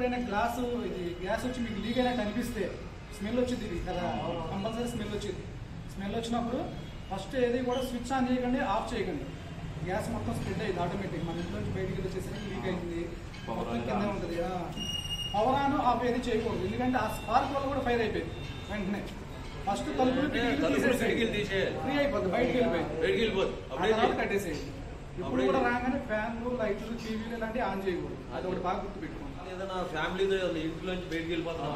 ఎప్పుడైనా గ్లాసు ఇది గ్యాస్ వచ్చి మీకు లీక్ అయినట్టు అనిపిస్తే స్మెల్ వచ్చింది, ఇది కదా కంపల్సరీ స్మెల్ వచ్చింది. స్మెల్ వచ్చినప్పుడు ఫస్ట్ ఏది కూడా స్విచ్ ఆన్ చేయకండి, ఆఫ్ చేయకండి. గ్యాస్ మొత్తం స్ప్రెడ్ అయ్యింది ఆటోమేటిక్. మన ఇంట్లో నుంచి బయటికి వచ్చేసరికి లీక్ అయింది, మొత్తం కింద ఉంటుంది. పవర్ ఆన్ ఆఫ్ ఏది చేయకూడదు, ఎందుకంటే ఆ స్పార్క్ వల్ల కూడా ఫైర్ అయిపోయింది. వెంటనే ఫస్ట్ తలుపులు ఫ్రీ అయిపోద్ది, బయటికి వెళ్ళిపోయింది, కట్టేసేయండి. ఇప్పుడు కూడా రాగానే ఫ్యాన్లు, లైట్లు, టీవీలు ఇలాంటివి ఆన్ చేయకూడదు. అది ఒకటి బాగా గుర్తు పెట్టుకోండి. ఏదైనా ఫ్యామిలీతో ఇంట్లో నుంచి బయటికి వెళ్ళిపోతున్నాం,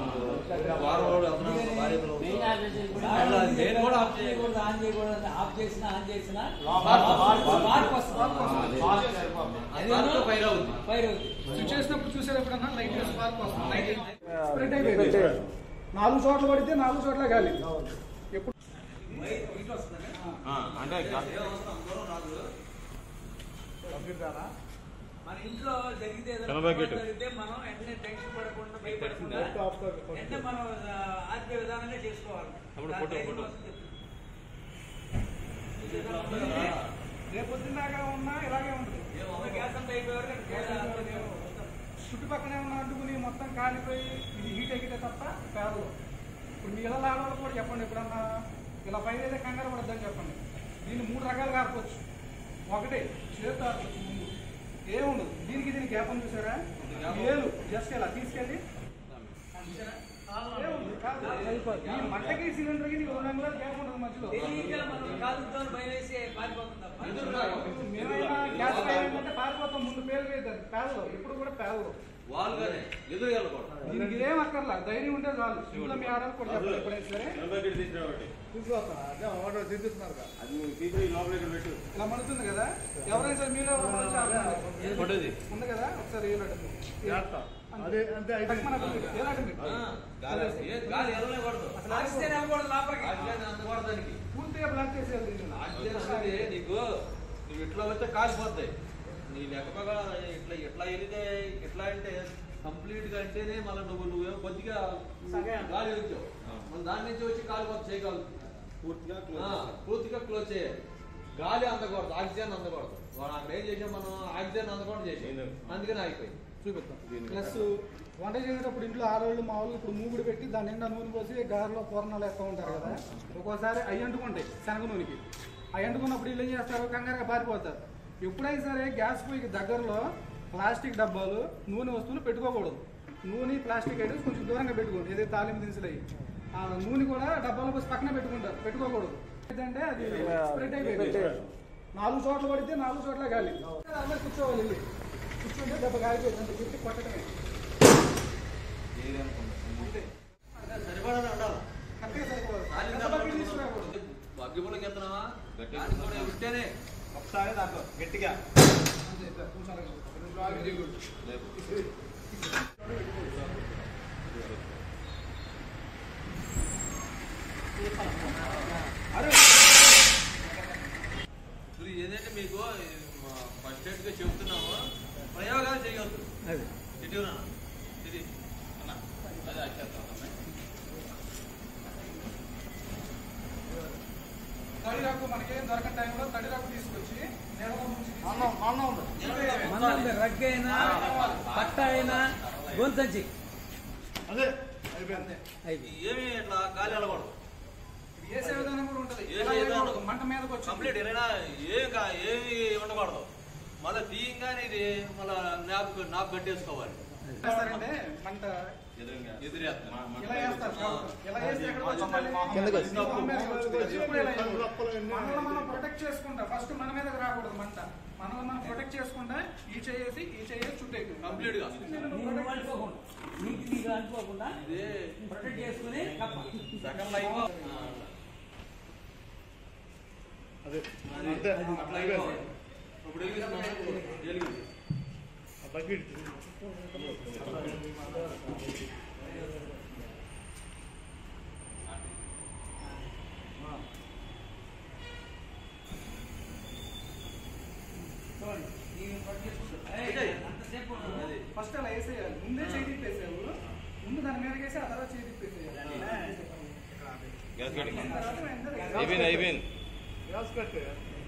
చేసినప్పుడు చూసారు ఎప్పుడన్నా లైట్ స్పార్క్ వస్తుంది, స్ప్రెడ్ అయిపోయింది. 4 చోట్ల పడితే 4 చోట్ల గాలి. ఎప్పుడు మన ఇంట్లో జరిగితే మనం వెంటనే టెన్షన్ పడకుండా భయపడకుండా వెంటనే మనం ఆత్మీయ విధానంగా చేసుకోవాలి. రేపొద్దున్నాగా ఉన్నా ఇలాగే ఉంటుంది. గ్యాస్ అంతా అయిపోయారు, చుట్టుపక్కనే ఉన్న అడ్డుకుని మొత్తం కాలిపోయి ఇది హీట్ ఎక్కితే తప్ప పేదలు. ఇప్పుడు మీ ఇలా ఆడవాళ్ళు కూడా చెప్పండి, ఎప్పుడన్నా ఇలా పైన అయితే కంగారు పడద్దని చెప్పండి. దీన్ని 3 రకాలుగా ఆడుకోవచ్చు. ఒకటి చేతితో ఆడుకోవచ్చు, ముందు ఏముండదు. దీనికి గ్యాప్ చూసారా, ఏలు జస్ట్ ఇలా తీసుకెళ్ళి మంటకి సిలిండర్కి 2 రంగుల గ్యాప్ ఉంటుంది మధ్యలో. మేమైనా గ్యాస్ పారిపోతాం, ముందు పేరు వేద్దాం. పేదలు ఎప్పుడు కూడా పేదలు దీనికి ఇదేం అక్కర్లా, ధైర్యం ఉంటే చాలు. ఇంట్లో మీ ఆడవాళ్ళు కూడా చెప్పాలి ఎప్పుడైనా సరే. ఇలా మడుతుంది కదా, ఎవరైనా సరే మీలో ఉంది కదా, ఒకసారి పూర్తిగా బ్లాక్ చేసేది. నీకు నువ్వు ఇట్లా వచ్చే కాలిపోతాయి. నీ లెక్క ఇట్లా వెళితే ఎట్లా అంటే కంప్లీట్ గా అంటేనే మళ్ళీ నువ్వేమో కొద్దిగా గాలి వచ్చావు, మళ్ళీ దాని నుంచి వచ్చి కాలిపోతే చేయగలదు. పూర్తిగా క్లోజ్ చేయాలి. గాలి అందకూడదు, ఆక్సిజన్ అందకూడదు. వాడు అక్కడ ఏం చేసాం, మనం ఆక్సిజన్ అందకూడదు చేసాం, అందుకని ఆగిపోయింది. చూపిస్తాం. ప్లస్ వంట చేసేటప్పుడు ఇంట్లో ఆడవాళ్ళు మామూలుగా ఇప్పుడు మూగుడు పెట్టి దాని నిండా నూనె పోసి గారెలో పూర్ణాలు వేస్తూ ఉంటారు కదా, ఒక్కోసారి అవి అంటుకుంటాయి శనగ నూనెకి. అవి అంటుకున్నప్పుడు వీళ్ళు ఏం చేస్తారు, కంగారుగా పారిపోతారు. ఎప్పుడైనా సరే గ్యాస్ పొయ్యికి దగ్గరలో ప్లాస్టిక్ డబ్బాలు, నూనె వస్తువులు పెట్టుకోకూడదు. నూనె, ప్లాస్టిక్ ఐటమ్స్ కొంచెం దూరంగా పెట్టుకోండి. ఏదైతే తాలింపు దినుసులు అయ్యి ఆ నూనె కూడా డబ్బాలో పోసి పక్కన పెట్టుకోకూడదు. ఏంటంటే అది స్ప్రెడ్ అయిపోయింది. 4 చోట్ల పడితే 4 చోట్ల గాలి. అలా కూర్చోవాలి, వెళ్ళి కూర్చుంటే దెబ్బ గాలిపోయింది, అంటే గుర్తి కొట్టడమే. అగ్గిపుల్లకి వెళ్తున్నావా, ఉంటేనే ఒకసారి దాంట్లో గట్టిగా ఏదంటే మీకు ఫస్ట్ ఎయిడ్ గా చెబుతున్నాము, ప్రయోగాలు చేయగలరు. తడిరాకు మనకేం దొరకని టైంలో తడిరాకు తీసుకొచ్చి రగ్గైనా పట్ట అయినా గొంతంచి అదే ఏమి ఇట్లా గాలి వెళ్ళకూడదు. వేసే విధానం కూడా ఉంటుంది. మంట మీదకి వచ్చి కంప్లీట్ ఏమి ఉండకూడదు. మళ్ళీ తీయంగానే ఇది మళ్ళీ నాపు కట్టేసుకోవాలి. మంట మనం ప్రొటెక్ట్ చేసుకుంటా. ఫస్ట్ మన మీదకి రాకూడదు మంట, మనల్ని మనం ప్రొటెక్ట్ చేసుకుంటా. ఈ చేసి చుట్టూ కంప్లీట్ గా అనుకోకుండా ప్రొటెక్ట్ చేసుకుని సెకండ్ లైఫ్ ఇప్పుడు ఫస్ట్ అలా వేసేయాలి. ముందే చేయి తిప్పేసావు, ముందు దాని మీద వేసి ఆ తర్వాత చేయి తిప్పేసేయాలి. గ్యాస్ కట్టే